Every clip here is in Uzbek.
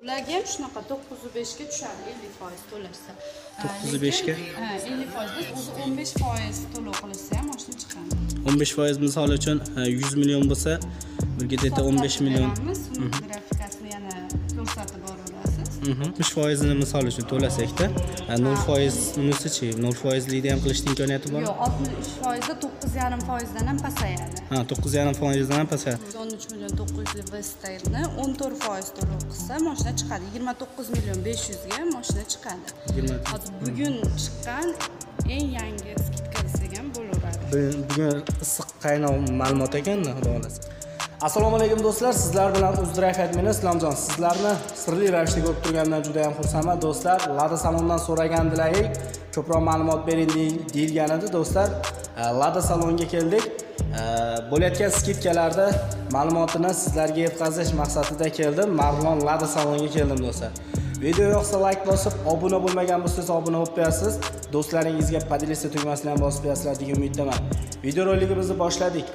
Ularga ham shunaqa 905 ga tushadi 50% to'lashsa. 905 ga? Ha, 50% biz o'zi 15% to'lov qilishsa ham mashina chiqadi. 15% misol uchun 100 million bo'lsa, birga deta 15 million. Grafikasini yana ko'rsatib borasiz. 60% ni misol uchun to'lasakda, 0% unisichi, 0%likda ham qilishning imkoniyati bormi? Yo'q, 60% da 9,5% dan ham pasayadi. Ha, 9,5% dan ham pasayadi. 13 million 900 Vestailni 14% to'lov qilsa, mashina chiqadi. 29 million 500 ga mashina chiqadi. Hozir bugun chiqqan eng yangi skidka desak ham bo'laveradi. Bugun issiq qaynoq ma'lumot ekanda, xudo xolasa. Assalomu alaykum do'stlar, sizlar bilan Uzdrive admini Islomjon. Sizlarni sirli ravishda ko'rib turgandan juda ham xursandman do'stlar. Lada salondan so'ragandilar, ko'proq ma'lumot bering deyilgan edi do'stlar. Lada salonga keldik. Bo'layotgan skidkalarda ma'lumotini sizlarga yetkazish maqsadida keldim. Marlon Lada salonga keldim do'stlar. Video yoqsa like bosib, obuna bo'lmagan bo'lsangiz obuna bo'lib qo'yasiz. Do'stlaringizga podelista tugmasini ham bosib qo'yasizlar degan umiddaman. Video roligimizni boshladik.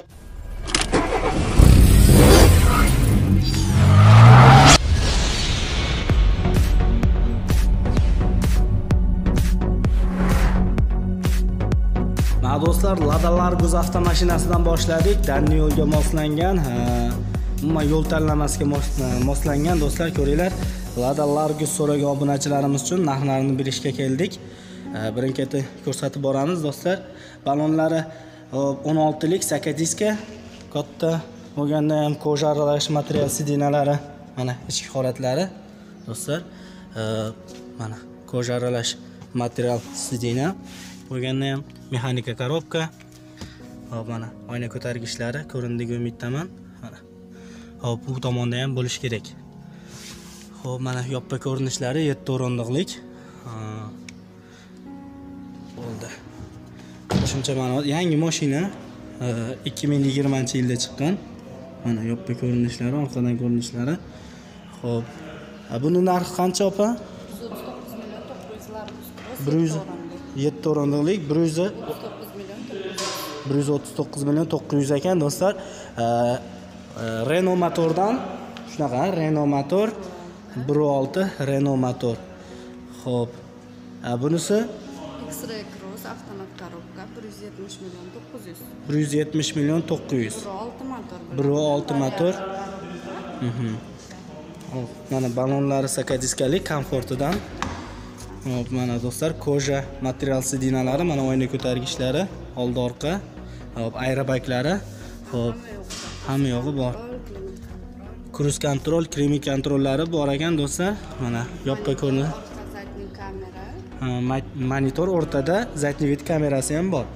Do'stlar, Lada Largus avtomashinasidan boshladik. Danni yo'lga moslangan, umuman yo'l tanlamasiga moslangan do'stlar, ko'ringlar. Lada Largus so'ragan obunachilarimiz uchun narxlarini bilishga keldik. Birin-ketin ko'rsatib boramiz do'stlar. Balonlari 16 lik sakadiska, katta bo'lganda ham koja aralash material sidinalari, mana ichki holatlari do'stlar. Mana koja aralash material sidina bo'lganda ham mexanika korobka. Hop, mana oyna ko'targichlari ko'rindiga umiddaman. Mana. Hop, bu tomonda ham bo'lish kerak. Hop, mana yoppa ko'rinishlari 7 o'rindiqlik. Bo'ldi. Qo'shimcha ma'lumot, yangi mashina 2020-yilda chiqqan. Mana yoppa ko'rinishlari, orqadan ko'rinishlari. Hop. Buni narxi qancha opa? 139 million 900 7 o'rindiqlik 139 million 900 ekan do'stlar. Renault motordan shunaqa, Renault motor 1.6 Renault motor. Xo'p. Bunisi X-Ray Cross avtomat korobka 170 million 900. 170 million 900. 1.6 motor. 1.6 motor. Hop, mana balonlari sakadiskalik komfortidan. Hop, mana do'stlar, koja material sidinalari, mana oyna ko'targichlari, old orqa, hop, aerobaglari, hop, hamma yog'i bor. Cruise control, krimi kontrollari bor ekan do'stlar. Mana yoppa ko'rinish. Monitor o'rtada zadniy vid kamerasi ham bor.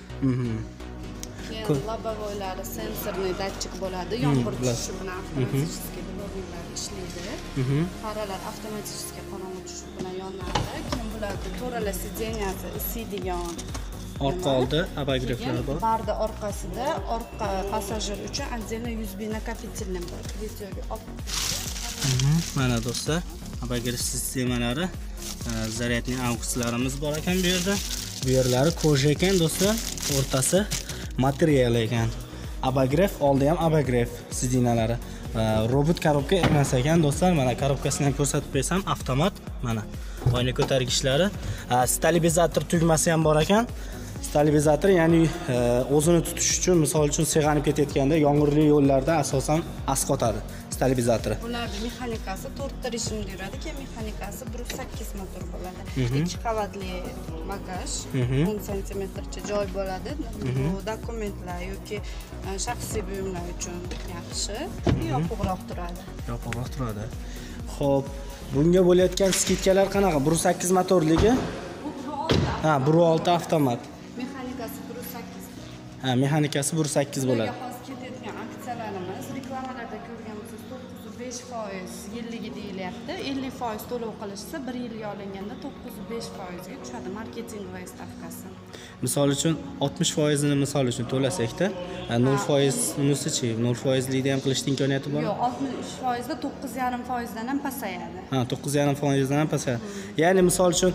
Lobavoylari sensorli datchik bo'ladi, yomg'ir tushishi bilan avtomatik ishlaydi. Faralar avtomatik qorong'i tushish bilan yonadi. Keyin bularni to'rala sideniyasi isiydigan. Orqa oldi abagreftlar bor. Barda orqasida orqa passajir uchun отдельно USB накопительный bor. Videoga Mana do'stlar, abagreft sistemalari, zaryadniy aukslarimiz bor ekan bu yerda. Bu yerlari koja ekan do'stlar, o'rtasi material ekan. Abagreft, oldi ham abagreft sidinalari. Robot korobka emas ekan do'stlar. Mana korobkasini ham ko'rsatib bersam, avtomat, mana oyna ko'targichlari, stabilizator tugmasi ham bor ekan. Stabilizator, ya'ni o'zini tutish uchun, misol uchun seg'anib ketayotganda yomg'irli yo'llarda asosan asqotadi stabilizatori. Bularning mexanikasi 4 ta rejimda yuradi. Keyin mexanikasi 1.8 motor bo'ladi. 2 qavatli bagaj, 10 sm-cha joy bo'ladi. Bu dokumentlar yoki shaxsiy buyumlar uchun yaxshi, yopiqroq turadi. Yopiqroq turadi. Xo'p, bunga bo'layotgan skidkalar qanaqa? 1.8 motorligi? Ha, 1.6 avtomat. Mexanikasi 1.8. Ha, mexanikasi 1.8 bo'ladi. Hozir ketayotgan aksiyalarimiz, reklamalarda ko'rgan bo'lsangiz 905% yilligi deyilyapti. 50% to'lov qilishsa 1 yilga olinganda 905% ga tushadi marketingoviy stavkasi. Misol uchun 60% ni misol uchun to'lasakda, 0% unisichi, 0%likda ham qilishning imkoniyati bormi? Yo'q, 60% da 9,5% dan ham pasayadi. Ha, 9,5% dan ham pasayadi. Ya'ni misol uchun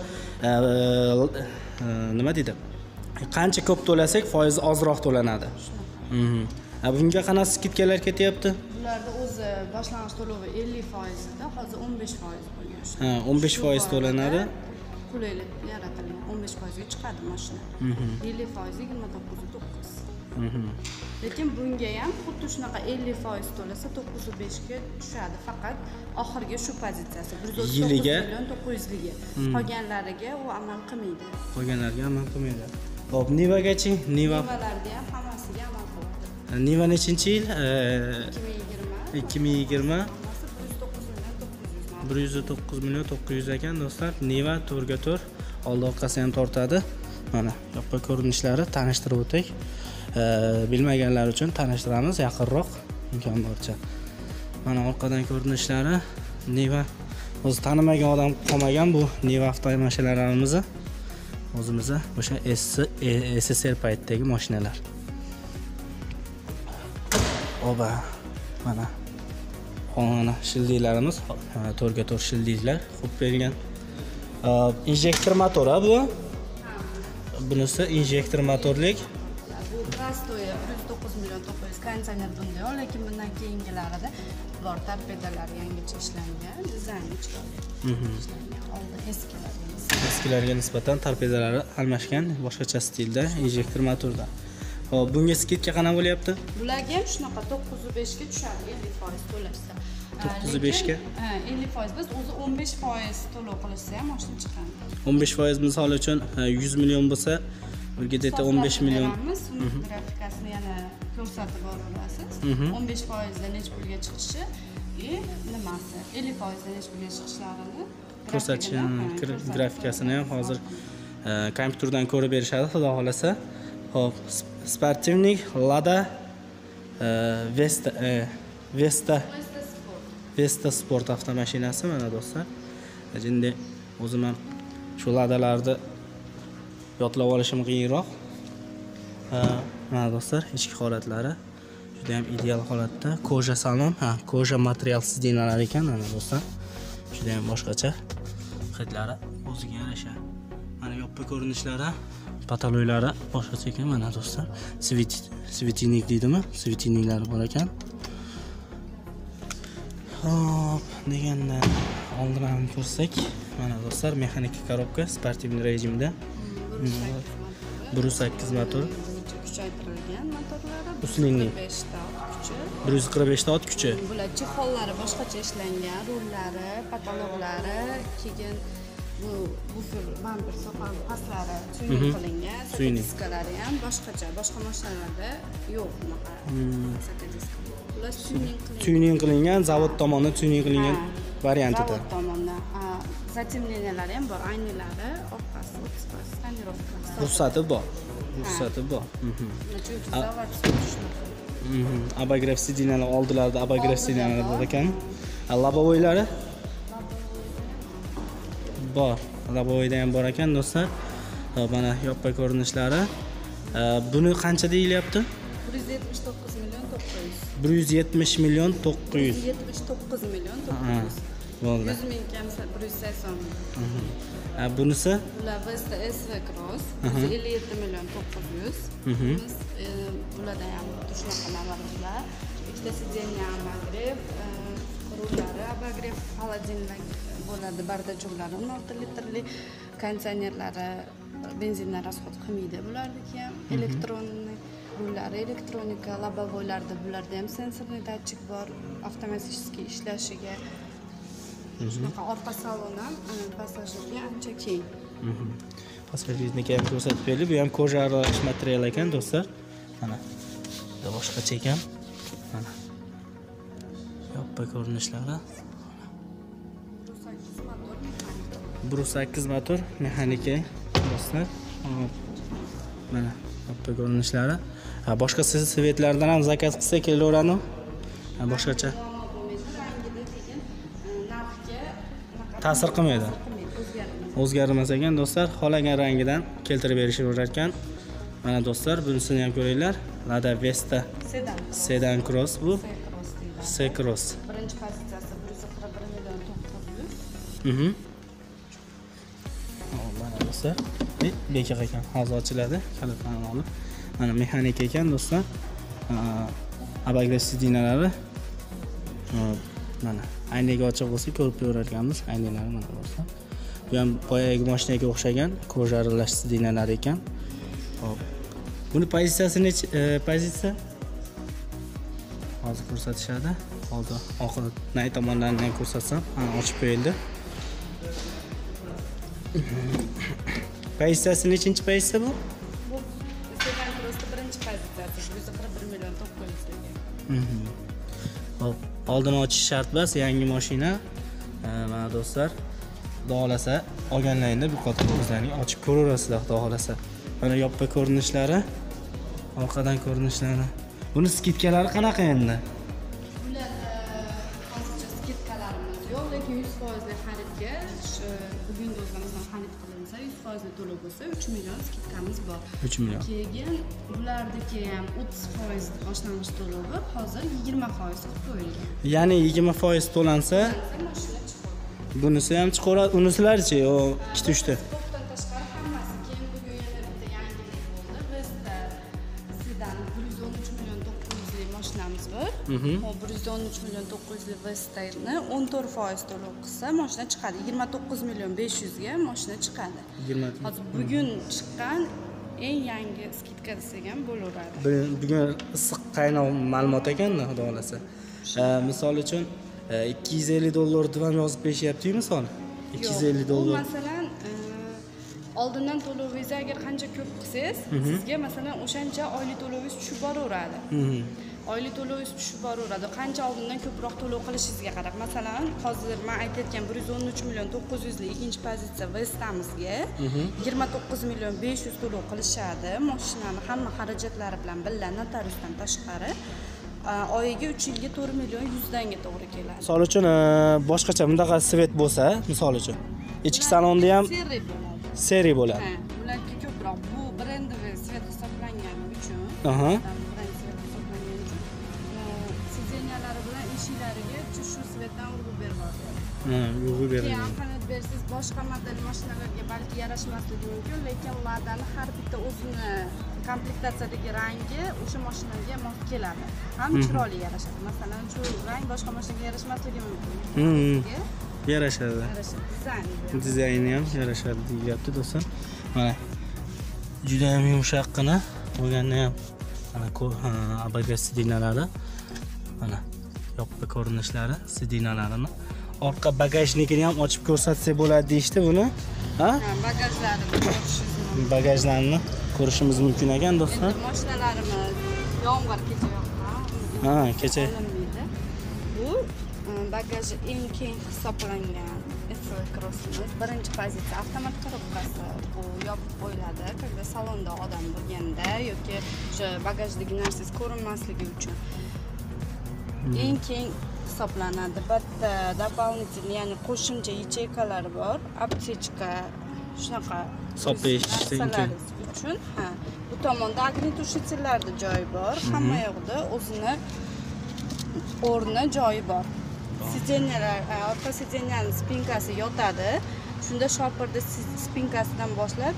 nima deydi? Qancha ko'p to'lasak, foizi ozroq to'lanadi. Bunga qanaqa skidkalar ketyapti? bularda o'zi boshlang'ich to'lovi 50% da, hozir 15% bo'lgan. Ha, 15% to'lanadi. Qulaylik yaratilgan. 15% ga chiqadi mashina. 50% 29.9. Lekin bunga ham xuddi shunaqa 50% to'lasa 905 ga tushadi. Faqat oxirgi shu pozitsiyasi 139 million 900 liga. Qolganlariga u amal qilmaydi. Qolganlarga amal qilmaydi. Xo'p, Nivagachi, Nivalarga ham hammasiga amal qiladi. Niva nechinchi yil? 2020. 2020. 109 million 900 ekan do'stlar. Niva to'rga to'r, oldi orqasi ham tortadi. Mana yoqqa ko'rinishlari tanishtirib o'tdik. Bilmaganlar uchun tanishtiramiz yaqinroq imkon boricha. Mana orqadan ko'rinishlari Niva o'zi tanimagan odam qolmagan bu Niva avtomashinalarimizni. O'zimizda o'sha SSR paytdagi mashinalar. Oba, mana shildiklarimiz, to'rga to'r shildiklar qo'yib berilgan. Injektor motor bu. Bunisi injektor motorlik. Bu prostoy 109 million 900 konditsioner bunda, lekin bundan keyingilarida bor torpedalar yangicha ishlangan, dizayni chiroyli. Oldi eskilarga nisbatan torpedalari almashgan, boshqacha stilda, injektor motorda. Hop, bunga skidka qana bo'lyapti? Bularga ham shunaqa 905 ga tushadi, 50% to'lashsa. 905 ga? Ha, 50% biz o'zi 15% to'lov qilishsa ham mashina chiqadi. 15% misol uchun 100 million bo'lsa, birga deta 15 million. Grafikasini yana ko'rsatib borasiz. 15% da nech pulga chiqishi nimasi? 50% da nech pulga chiqishlarini ko'rsatish grafikasini ham hozir kompyuterdan ko'rib berishadi, xudo xolasa. Hop, sportivnik Lada Vesta Sport avtomashinasi mana do'stlar. Endi o'zim ham shu Ladalarni yodlab olishim qiyinroq. Mana do'stlar, ichki holatlari juda ham ideal holatda. Koja salon, koja material sidinalar ekan mana do'stlar. Juda ham boshqacha. Hidlari o'ziga yarasha. Mana yo'qpa ko'rinishlari, pataloylari boshqacha ekan mana do'stlar. Svetiniq deydimi? Svetiniklari bor ekan. Hop, deganda oldindan ko'rsak, mana do'stlar, mexanik korobka, sportivniy rejimda. 108 motor. Kuchaytirilgan motorlari. Uslinli. 145 ta ot kuchi. Bular chexollari boshqacha ishlangan, rullari, patologlari, keyin bu bufer bamper soqol pastlari tuning qilingan, diskalari ham boshqacha, boshqa mashinalarda yo'q bunaqa. Bular tuning qilingan, zavod tomonidan tuning qilingan variantida. Zavod tomonidan. Zatemleniyalari ham bor, aynalari, orqasi 30% tonirovkasi. Ruxsati bor. Ruxsati bor. Chunki zavod shunaqa. Abagrev sidinalar oldilarida abagrev sidinalar bor ekan. Labovoylari bor. Labovoyda ham bor ekan do'stlar. Mana yo'qpa ko'rinishlari. Buni qancha deyilyapti? 179 million 900. 170 million 900. 179 million 900. Bo'ldi. 100 ming kamsa 180 million. Bunisi? Bular Vesta SV Cross 57 million 900. Bularda ham shunaqa navarlar. Ikkita sidenya Abagrev, rullari Abagrev, xolodilnik bo'ladi, bardachulari 16 litrli, konditsionerlari benzindan rasxod qilmaydi. Bularniki ham elektronnik rullari, elektronika, lobavoylarda bularda ham sensorli datchik bor, avtomatiskiy ishlashiga. Shunaqa orqa salon ham passajirga ancha keng. Passajirniki ham ko'rsatib berdi. Bu ham koja aralash material ekan do'stlar. Mana boshqacha ekan. Mana yo'qpa ko'rinishlari. 108 motor mexanika do'stlar. Mana yo'qpa ko'rinishlari. Boshqa svetlardan ham zakaz qilsa kelaveradi. Boshqacha ta'sir qilmaydi. O'zgarmas ekan do'stlar, xohlagan rangidan keltirib berishaverar ekan. Mana do'stlar, bunisini ham ko'ringlar. Lada Vesta Sedan Cross bu. C-Cross. Birinchi pozitsiyasi 141 million 900. Mana do'stlar, bekaq ekan, hozir ochiladi, kalitlarni olib. Mana mexanika ekan do'stlar. Abagrev sidinalari Mana aynaga ochiq bo'lsa ko'rib ko'rarkanmiz. Aynalar mana bo'lsa. Bu ham boyagi mashinaga o'xshagan koja aralash sidinalar ekan. Hop. Buni pozitsiyasi necha pozitsiya? Hozir ko'rsatishadi. Hozir oxir nay tomonlaridan ko'rsatsam, ochib qo'yildi. Pozitsiyasi nechinchi pozitsiya bu? Bu Sedan Cross'ta birinchi pozitsiyasi 141 million 900 ga. Hop, oldin ochish shart emas, yangi mashina. Mana do'stlar, xudo xolasa olganlaringda bu qator o'zlaring ochib ko'raverasizlar, xudo xolasa. Mana yoppa ko'rinishlari, orqadan ko'rinishlari. Buni skidkalari qanaqa endi? Bularda hozircha skidkalarimiz yo'q, lekin 100% xaridga bugungi o'zimizdan xarid qilinsa 100% to'lov bo'lsa 3 million skidkamiz bor. 3 million. Keyin bulardagi ham 30% boshlang'ich to'lovi hozir 20% qilib qo'yilgan. Ya'ni 20% to'lansa, Mashina chiqadi. bunisi ham chiqaradi, unisilarchi, o 2-3 ta. To'xtan tashqari hammasi. Keyin bugun yana bitta yangilik bo'ldi. Bizda Sedan 113 million 900 lik mashinamiz bor. Hop 113 million 900 lik Vesta'ni 14% to'lov qilsa mashina chiqadi. 29 million 500 ga mashina chiqadi. 20. Hozir bugun chiqqan eng yangi skidka desak ham bo'laveradi. Bugun issiq qaynoq ma'lumot ekanda, xudo xolasa. Misol uchun $250 deb ham yozib berishyapti-ku misol. $250. Bu masalan oldindan to'lovingizni agar qancha ko'p qilsangiz, sizga masalan o'shancha oylik to'lovingiz tushib boraveradi. Oylik to'lovingiz tushib boraveradi. Qancha oldindan ko'proq to'lov qilishingizga qarab. Masalan, hozir men aytayotgan 113 million 900 lik ikkinchi pozitsiya Vesta'mizga 29 million 500 to'lov qilishadi. Mashinani hamma xarajatlari bilan birga notariusdan tashqari oyiga 3 yilga 4 million 100 danga to'g'ri keladi. Misol uchun boshqacha bundaqa svet bo'lsa, misol uchun ichki salonda ham seriya bo'ladi. Ha, ularga ko'proq bu brendoviy svet hisoblangani uchun. Sideniyalari bilan eshiklariga shu svetdan urg'u beryapti. Urg'u beriladi. Keyin qanot bersiz boshqa model mashinalarga balki yarashmasligi mumkin, lekin Lada'ni har bitta o'zini komplektatsiyadagi rangi o'sha mashinaga mos keladi. Ham chiroyli yarashadi. Masalan, shu rang boshqa mashinaga yarashmasligi mumkin. Yarashadi. Dizayni ham yarashadi deyapti do'stlar. Mana juda ham yumshoqqina bo'lganda ham mana bagaj sidinalari. Mana yoppa ko'rinishlari sidinalarini. Orqa bagajnikini ham ochib ko'rsatsak bo'ladi deyishdi buni. Ha? Bagajlarni ko'rishimiz mumkin ekan do'stlar. Mashinalarimiz yomg'ir kecha yoqqan. Kecha. Bu bagaji eng keng hisoblangan Cross'imiz. Birinchi pozitsiya avtomat korobkasi. Bu yopib qo'yiladi, когда salonda odam bo'lganda yoki o'sha bagajdagi narsangiz ko'rinmasligi uchun. Eng keng hisoblanadi. Bitta дополнительный, ya'ni qo'shimcha yacheykalari bor. Aptechka shunaqa hisoblash uchun. Bu tomonda огнетушительlarda joyi bor. Hamma yoqda o'zini o'rni joyi bor. Sideniyalar, orqa sideniyaning spinkasi yotadi. Shunda shopirda spinkasidan boshlab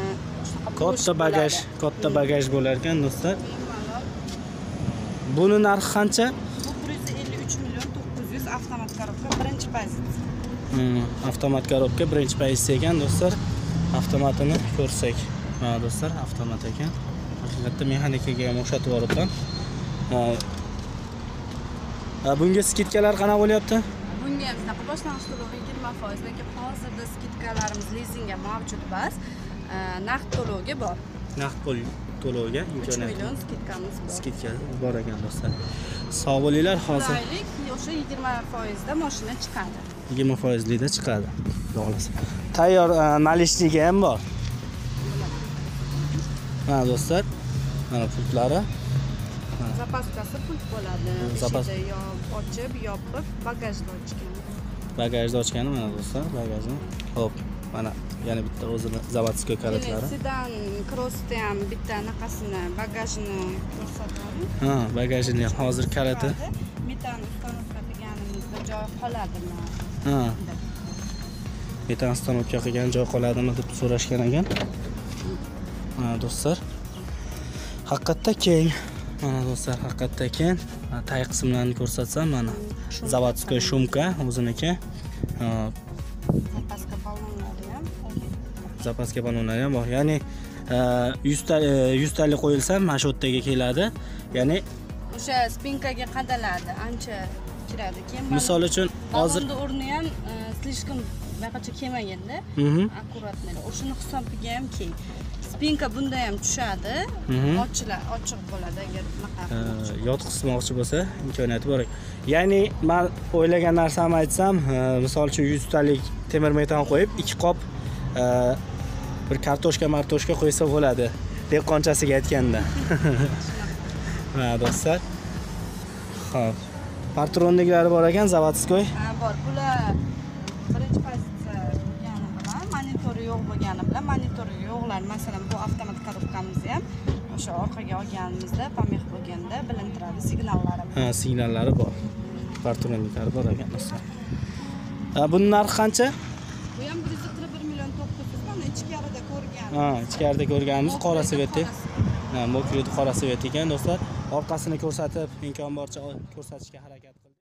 katta bagaj bo'lar ekan do'stlar. Buni narxi qancha? Bu 153 million 900 avtomat korobka birinchi pozitsiya. Avtomat korobka birinchi pozitsiya ekan do'stlar. Avtomatini ko'rsak. Mana do'stlar, avtomat ekan. Haqiqatda mexanikaga ham o'xshatib yuboribman. Bunga skidkalar qanaqa bo'lyapti? Bunga ham shunaqa boshlang'ich to'lovi 20%, lekin hozirda skidkalarimiz lizingga mavjud emas. Naqd to'lovga bor. Naqd pul to'lovga imkoniyat. 3 million skidkamiz bor. Skidka bor ekan do'stlar. Sog' bo'linglar, hozir oylik o'sha 20% da mashina chiqadi. 20% likda chiqadi. Xolos. Tayyor nalishligi ham bor. Mana do'stlar, mana pultlari. Zapaskasi pult bo'ladi. Ichida ochib, yopib, bagajni ochgan. Bagajni ochgani mana do'stlar, bagajni. Xo'p, mana yana bitta o'zini zavodskiy kalitlari. Sedan Cross'da ham bitta anaqasini, bagajni ko'rsatadi. Bagajini ham hozir kaliti. Metan ustanovka qilganimizda joy qoladimi? Metan ustanovka qilgan joy qoladimi deb so'rashgan ekan. Mana do'stlar. Haqiqatda keng. Mana do'stlar, haqiqatda keng. Tag qismlarini ko'rsatsam, mana zavodskoy shumka o'ziniki. Zapaska ballonlari ham. Zapaska ballonlari ham bor. Ya'ni 100 talik qo'yilsa, mana shu yerga keladi. Ya'ni O'sha spinkaga qadaladi, ancha kiradi. Keyin misol uchun hozir o'rni ham slishkom baqacha kelmaganda, akkuratni. O'shuni hisobiga ham keng. Spinka bunda ham tushadi, ochiq bo'ladi agar bunaqa. yotqizmoqchi bo'lsa, imkoniyati bor. Ya'ni men o'ylagan narsamni aytsam, misol uchun 100 talik temir metan qo'yib, 2 qop bir kartoshka qo'ysa bo'ladi. Dehqonchasiga aytganda. Ha, do'stlar. Xo'p. Patronniklari bor ekan, zavodskoy. Ha, bor. Bular birinchi pozitsiya bo'lgani bilan, monitori yo'q bo'lgani bilan, monitori yo'qlar. Masalan, bu avtomat korobkamizni ham o'sha orqaga olganimizda, pameh bo'lganda bilintiradi signallari. Ha, signallari bor. Patronniklari bor ekan, do'stlar. Buning narxi qancha? Bu ham 141 million 900 mana ichkarida ko'rgan. Ha, ichkarida ko'rganimiz qora svet. Ha, mokridi qora svet ekan, do'stlar. Orqasini ko'rsatib, imkon boricha ko'rsatishga harakat qildik.